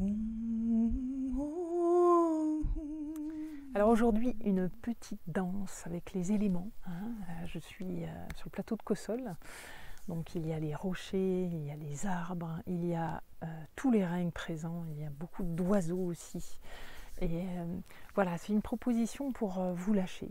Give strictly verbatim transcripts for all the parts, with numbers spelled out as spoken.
Alors aujourd'hui, une petite danse avec les éléments. Hein. Je suis euh, sur le plateau de Cossol. Donc il y a les rochers, il y a les arbres, il y a euh, tous les règnes présents, il y a beaucoup d'oiseaux aussi. Et euh, voilà, c'est une proposition pour euh, vous lâcher.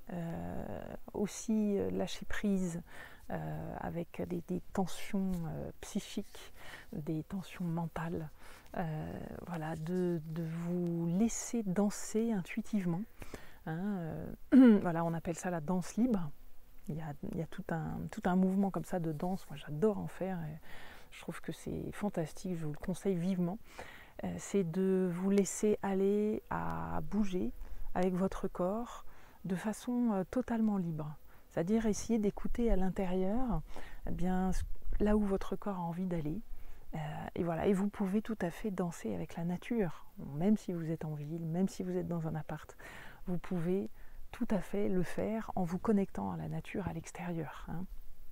Euh, aussi euh, lâcher prise euh, avec des, des tensions euh, psychiques, des tensions mentales. Euh, voilà, de, de vous laisser danser intuitivement. Hein, euh, voilà, on appelle ça la danse libre. Il y a, il y a tout, un, tout un mouvement comme ça de danse. Moi, j'adore en faire. Et je trouve que c'est fantastique. Je vous le conseille vivement. Euh, c'est de vous laisser aller à bouger avec votre corps de façon euh, totalement libre. C'est-à-dire essayer d'écouter à l'intérieur eh bien, là où votre corps a envie d'aller. Euh, et voilà, et vous pouvez tout à fait danser avec la nature, même si vous êtes en ville, même si vous êtes dans un appart, vous pouvez tout à fait le faire en vous connectant à la nature à l'extérieur. Hein.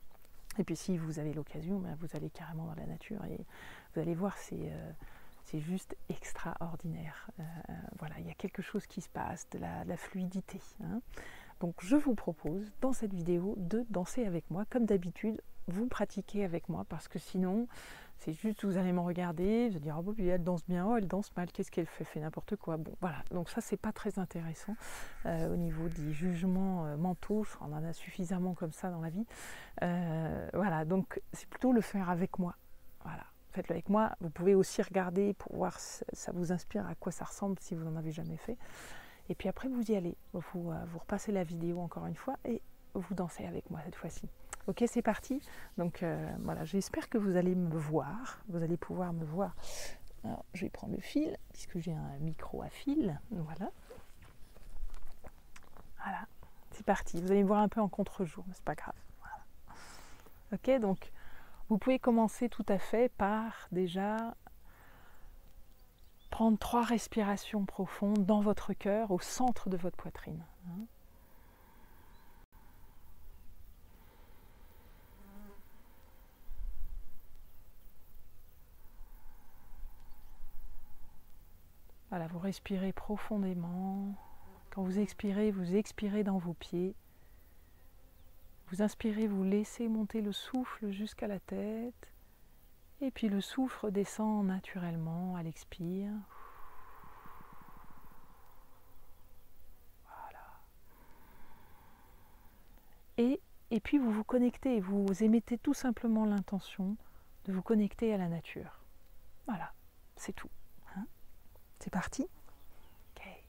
Et puis si vous avez l'occasion, ben vous allez carrément dans la nature et vous allez voir, c'est euh, c'est juste extraordinaire. Euh, voilà, il y a quelque chose qui se passe, de la, de la fluidité. Hein. Donc je vous propose dans cette vidéo de danser avec moi, comme d'habitude. Vous pratiquez avec moi parce que sinon c'est juste vous allez me regarder, vous allez dire oh, bon, elle danse bien, oh elle danse mal, qu'est-ce qu'elle fait, fait n'importe quoi. Bon voilà, donc ça c'est pas très intéressant euh, au niveau des jugements euh, mentaux, on en a suffisamment comme ça dans la vie. Euh, voilà, donc c'est plutôt le faire avec moi. Voilà, faites-le avec moi. Vous pouvez aussi regarder pour voir si ça vous inspire, à quoi ça ressemble si vous n'en avez jamais fait. Et puis après vous y allez, vous, vous repassez la vidéo encore une fois et vous dansez avec moi cette fois-ci. Ok, c'est parti. Donc euh, voilà, j'espère que vous allez me voir, vous allez pouvoir me voir. Alors, je vais prendre le fil, puisque j'ai un micro à fil. Voilà. Voilà, c'est parti. Vous allez me voir un peu en contre-jour, mais c'est pas grave. Voilà. Ok, donc vous pouvez commencer tout à fait par déjà prendre trois respirations profondes dans votre cœur, au centre de votre poitrine. Hein. Voilà, vous respirez profondément. Quand vous expirez, vous expirez dans vos pieds. Vous inspirez, vous laissez monter le souffle jusqu'à la tête. Et puis le souffle descend naturellement à l'expire. Voilà. Et, et puis vous vous connectez, vous émettez tout simplement l'intention de vous connecter à la nature. Voilà, c'est tout. Hein. C'est parti. Okay.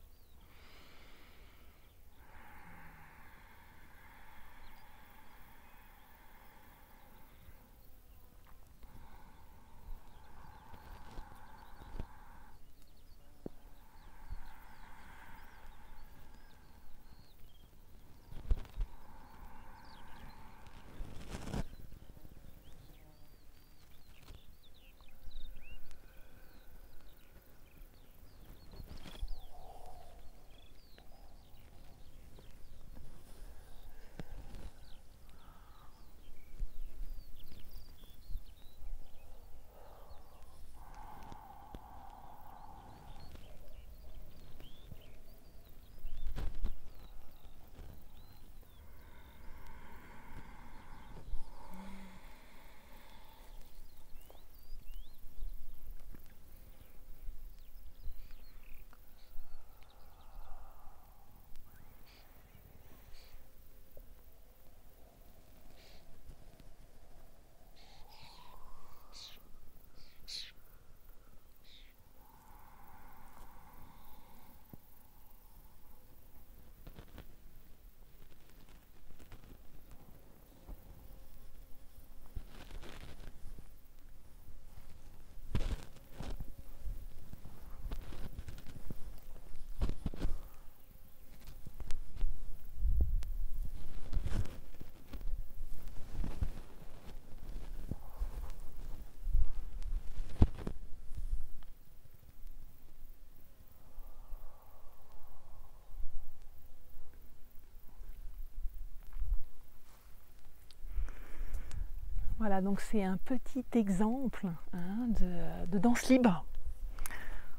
Voilà, donc c'est un petit exemple hein, de, de danse libre.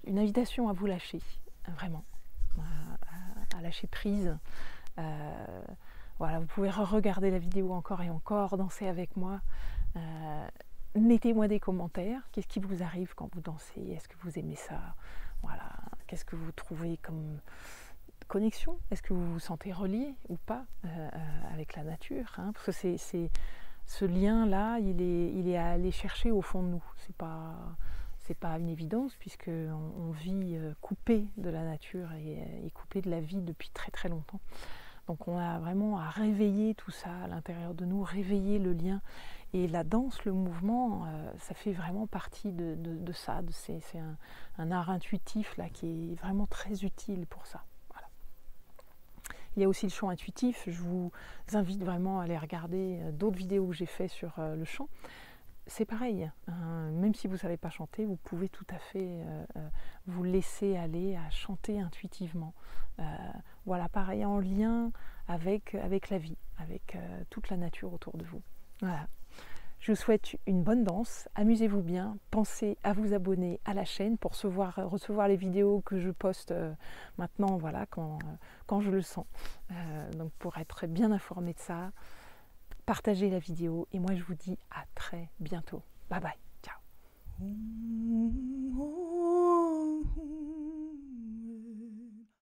une invitation à vous lâcher, vraiment, à, à, à lâcher prise. Euh, voilà, vous pouvez re-regarder la vidéo encore et encore, danser avec moi. Euh, Mettez-moi des commentaires. Qu'est-ce qui vous arrive quand vous dansez? Est-ce que vous aimez ça? Voilà. Qu'est-ce que vous trouvez comme connexion? Est-ce que vous vous sentez relié ou pas euh, avec la nature, hein? Parce que c'est, c'est ce lien-là, il est, il est à aller chercher au fond de nous. C'est pas, c'est pas une évidence puisque on, on vit coupé de la nature et, et coupé de la vie depuis très très longtemps. Donc on a vraiment à réveiller tout ça à l'intérieur de nous, réveiller le lien. Et la danse, le mouvement, euh, ça fait vraiment partie de, de, de ça. De, c'est c'est un, un art intuitif là, qui est vraiment très utile pour ça. Voilà. Il y a aussi le chant intuitif. Je vous invite vraiment à aller regarder d'autres vidéos que j'ai fait sur euh, le chant. C'est pareil, hein, même si vous ne savez pas chanter, vous pouvez tout à fait euh, euh, vous laisser aller à chanter intuitivement. Euh, voilà, pareil, en lien avec, avec la vie, avec euh, toute la nature autour de vous. Voilà. Je vous souhaite une bonne danse, amusez-vous bien, pensez à vous abonner à la chaîne pour recevoir, recevoir les vidéos que je poste euh, maintenant, voilà, quand, euh, quand je le sens. Euh, donc pour être bien informé de ça, partagez la vidéo et moi je vous dis à très bientôt. Bye bye, ciao.